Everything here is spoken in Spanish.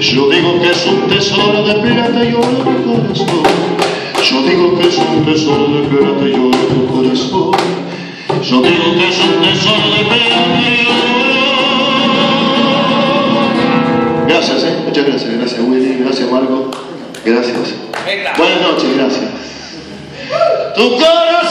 Yo digo que es un tesoro de plata y oro tu corazón. Yo digo que es un tesoro de plata y oro tu corazón. Yo digo que es un tesoro de plata y oro. Gracias, muchas gracias. Gracias, Willy. Gracias, Marco. Gracias. Buenas noches, gracias. Tu corazón.